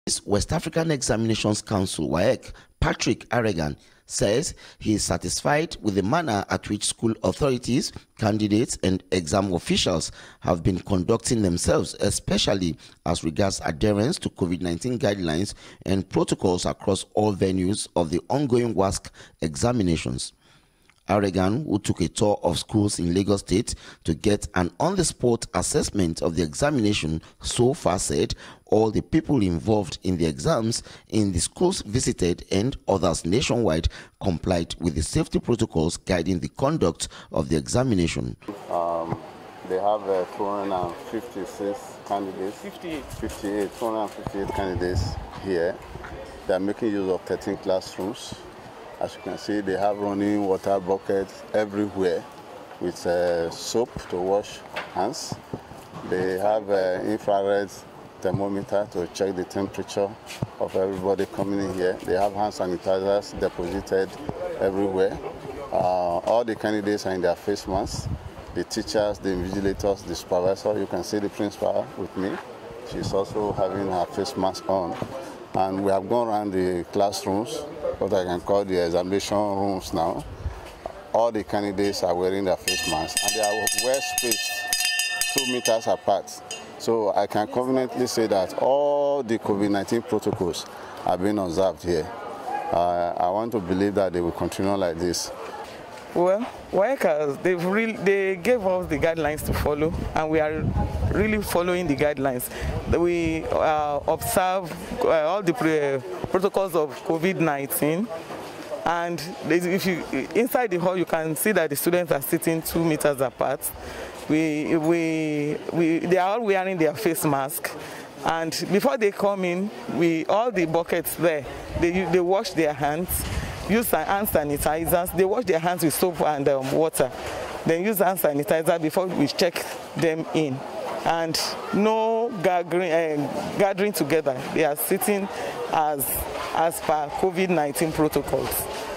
West African Examinations Council, WAEC, Patrick Aragan, says he is satisfied with the manner at which school authorities, candidates and exam officials have been conducting themselves, especially as regards adherence to COVID-19 guidelines and protocols across all venues of the ongoing WASC examinations. Aragan, who took a tour of schools in Lagos State to get an on-the-spot assessment of the examination, so far said all the people involved in the exams in the schools visited and others nationwide complied with the safety protocols guiding the conduct of the examination. They have 456 candidates. 458 candidates here. They are making use of 13 classrooms. As you can see, they have running water buckets everywhere with soap to wash hands. They have infrared thermometer to check the temperature of everybody coming in here. They have hand sanitizers deposited everywhere. All the candidates are in their face masks. The teachers, the invigilators, the supervisor. You can see the principal with me. She's also having her face mask on. And we have gone around the classrooms, what I can call the examination rooms now. All the candidates are wearing their face masks and they are well spaced 2 meters apart. So I can confidently say that all the COVID-19 protocols are being observed here. I want to believe that they will continue like this. Well, WAEC, they gave us the guidelines to follow, and we are really following the guidelines. We observe all the protocols of COVID-19, and if you inside the hall, you can see that the students are sitting 2 meters apart. They are all wearing their face mask, and before they come in, all the buckets there, they wash their hands. Use hand sanitizers. They wash their hands with soap and water. Then use hand sanitizer before we check them in. And no gathering together. They are sitting as per COVID-19 protocols.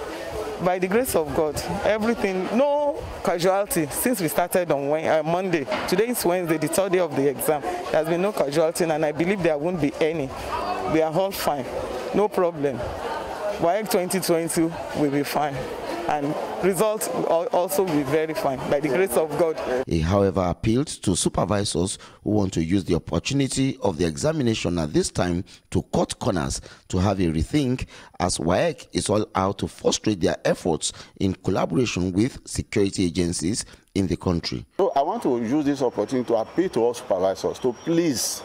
By the grace of God, everything, no casualty since we started on Monday. Today is Wednesday, the third day of the exam. There has been no casualty, and I believe there won't be any. We are all fine, no problem. WAEC 2020 will be fine, and results will also be very fine, by the grace of God. He, however, appealed to supervisors who want to use the opportunity of the examination at this time to cut corners, to have a rethink, as WAEC is all out to frustrate their efforts in collaboration with security agencies in the country. So I want to use this opportunity to appeal to all supervisors to please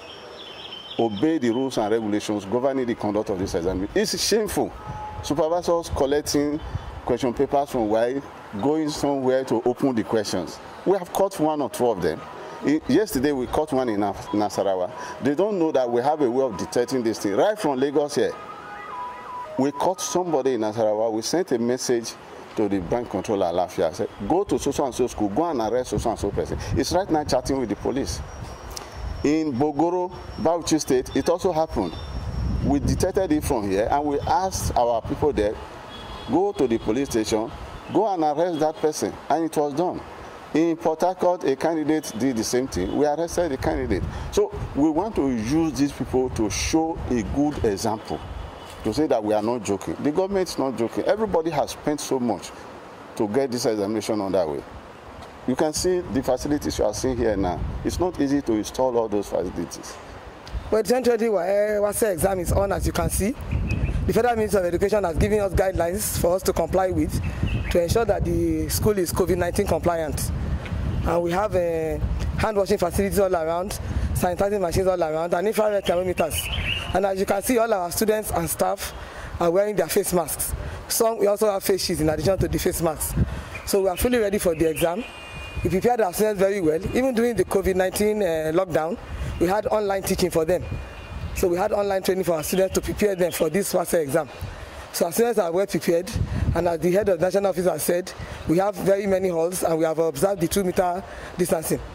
obey the rules and regulations governing the conduct of this exam. It's shameful. Supervisors collecting question papers from WAEC, going somewhere to open the questions. We have caught 1 or 2 of them. Yesterday we caught one in Nasarawa. They don't know that we have a way of detecting this thing. Right from Lagos here, we caught somebody in Nasarawa. We sent a message to the bank controller Alafia. I said, go to so and so school, go and arrest so and so person. It's right now chatting with the police. In Bogoro, Bauchi State, it also happened. We detected it from here, and we asked our people there, go to the police station, go and arrest that person, and it was done. In Port Harcourt, a candidate did the same thing. We arrested the candidate. So we want to use these people to show a good example, to say that we are not joking. The government is not joking. Everybody has spent so much to get this examination on that way. You can see the facilities you are seeing here now. It's not easy to install all those facilities. Well, the 2020 WASC exam is on, as you can see. The Federal Ministry of Education has given us guidelines for us to comply with to ensure that the school is COVID-19 compliant. And we have hand washing facilities all around, sanitizing machines all around, and infrared thermometers. And as you can see, all our students and staff are wearing their face masks. We also have face shields in addition to the face masks. So we are fully ready for the exam. We prepared our students very well. Even during the COVID-19 lockdown, we had online teaching for them. So we had online training for our students to prepare them for this WASC exam. So our students are well prepared, and as the head of the National Office has said, we have very many halls and we have observed the 2-meter distancing.